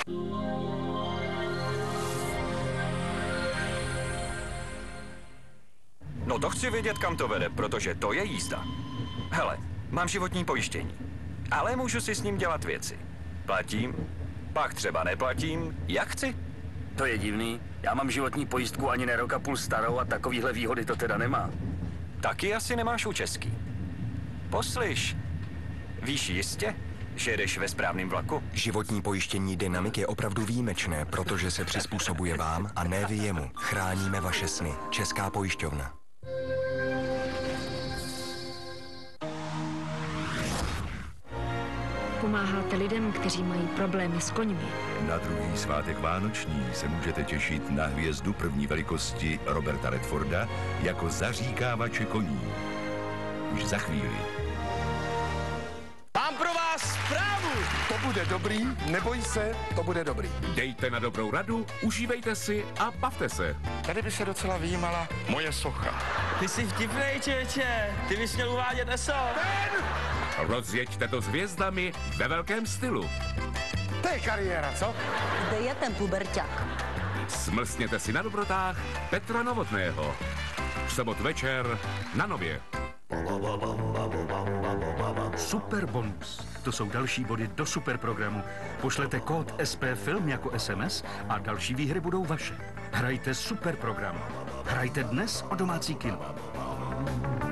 No to chci vědět, kam to vede, protože to je jízda. Hele, mám životní pojištění, ale můžu si s ním dělat věci. Platím, pak třeba neplatím, jak chci. To je divný. Já mám životní pojistku ani ne rok a půl starou a takovýhle výhody to teda nemá. Taky asi nemáš u český. Poslyš, víš jistě, že jedeš ve správném vlaku? Životní pojištění Dynamic je opravdu výjimečné, protože se přizpůsobuje vám a ne vy jemu. Chráníme vaše sny. Česká pojišťovna. Pomáháte lidem, kteří mají problémy s koňmi. Na druhý svátek vánoční se můžete těšit na hvězdu první velikosti Roberta Redforda jako zaříkávače koní. Už za chvíli. Mám pro vás zprávu! To bude dobrý, neboj se, to bude dobrý. Dejte na dobrou radu, užívejte si a bavte se. Tady by se docela vyjímala moje socha. Ty jsi vtipnej, čeče. Ty bys měl uvádět ESO. Rozjeďte to s hvězdami ve velkém stylu. To je kariéra, co? Kde je ten puberťák? Smlsněte si na dobrotách Petra Novotného. V sobotu večer na Nově. Super bonus. To jsou další body do super programu. Pošlete kód SP Film jako SMS a další výhry budou vaše. Hrajte super program. Hrajte dnes o domácí kino.